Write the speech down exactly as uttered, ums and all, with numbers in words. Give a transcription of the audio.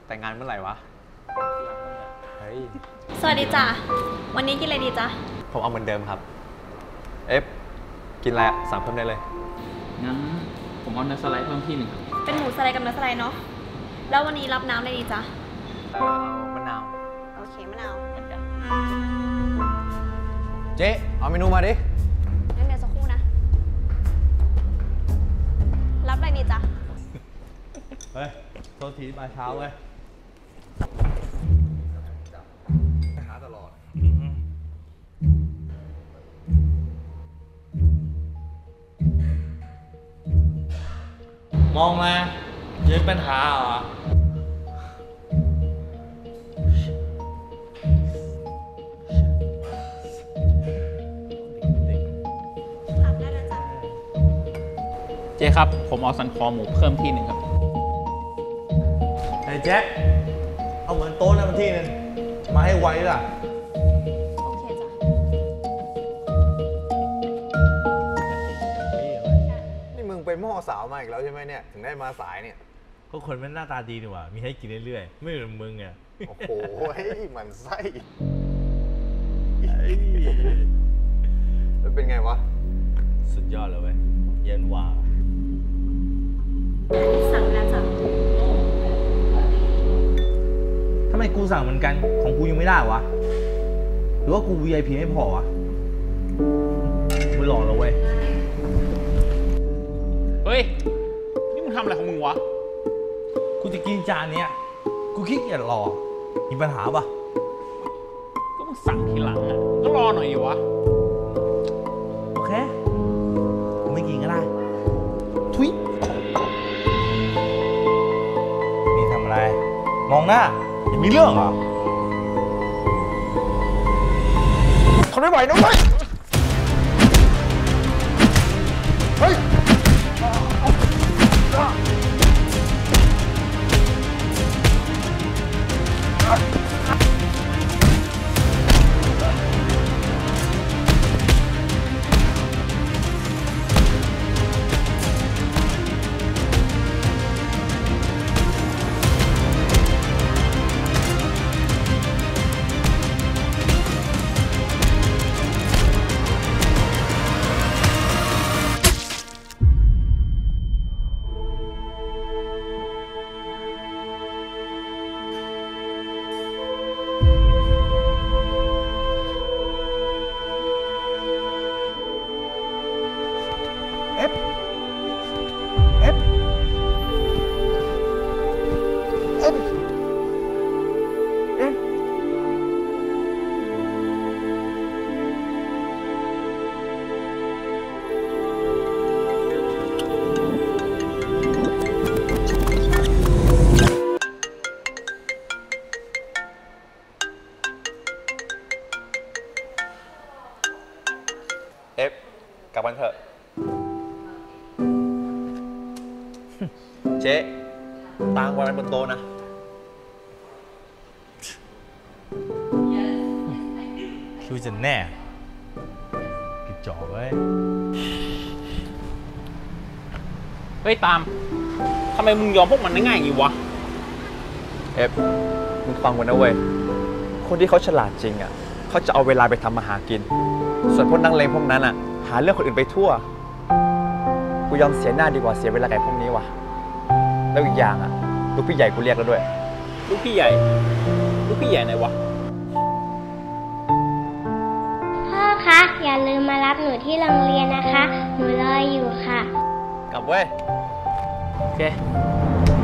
แต่งงานเมื่อไหร่วะเฮ้ยสวัสดีจ้ะวันนี้กินอะไรดีจ๊ะผมเอาเหมือนเดิมครับเอฟกินอะไรอ่ะสั่งเพิ่มได้เลยงั้นผมเอาเนื้อสไลด์เพิ่มที่หนึ่งเป็นหมูสไลด์กับเนื้อสไลด์เนาะแล้ววันนี้รับน้ำอะไรดีจ๊ะเออเอามะนาวโอเคมะนาวเหมือนกันเจ๊เอาเมนูมาดิงั้นเดี๋ยวสักครู่นะรับอะไรดีจ๊ะเฮ้ยโทษทีมาเช้าเว้ยหาตลอดมองมาเยอะปัญหาเหรอเจ๊ครับผมเอาสันคอหมูเพิ่มที่หนึ่งครับไอ้แจ็คเอาเหมือนโต๊ะนั่นมาที่นึงมาให้ไวล่ะโอเคจ้ะนี่มึงเป็นหม้อสาวมาอีกแล้วใช่ไหมเนี่ยถึงได้มาสายเนี่ยก็คนมันหน้าตาดีนี่หว่ามีให้กินเรื่อยๆไม่เหมือนมึงอ่ะโอ้โหมันไส้แล้วเป็นไงวะสุดยอดเลยเว้ยเย็นว่าสั่งแล้วจ้ะทำไมกูสั่งเหมือนกันของกูยังไม่ได้วะหรือว่ากู วี ไอ พี ไม่พอวะไม่หลอกแล้วเว้ยเฮ้ยนี่มึงทำอะไรของมึงวะกูจะกินจานเนี้ยกูขี้เกียจรอมีปัญหาปะก็มึงสั่งทีหลังอ่ะก็รอหน่อยอยู่วะโอเคกูไม่กินก็ได้ทุยนี่ทำอะไรมองหน้ายังมีเรื่องเหรอทนไม่ไหวนะเว้ยเฮ้ยเอฟกลับกันเถอะเจ๊ตังวางไว้บนโต๊ะนะคิดจะแน่กระจอกเว้ยเฮ้ยตามทำไมมึงยอมพวกมันได้ง่ายอย่างงี้วะเอฟมึงฟังไว้นะเว้ยคนที่เขาฉลาดจริงอ่ะเขาจะเอาเวลาไปทำมาหากินส่วนพวกนักเลงพวกนั้นอ่ะหาเรื่องคนอื่นไปทั่วกูยอมเสียหน้าดีกว่าเสียเวลากับพวกนี้ว่ะแล้วอีกอย่างอ่ะลูกพี่ใหญ่กูเรียกแล้วด้วยลูกพี่ใหญ่ลูกพี่ใหญ่ไหนวะพ่อคะอย่าลืมมารับหนูที่โรงเรียนนะคะหนูรออยู่ค่ะกลับเว้ยโอเค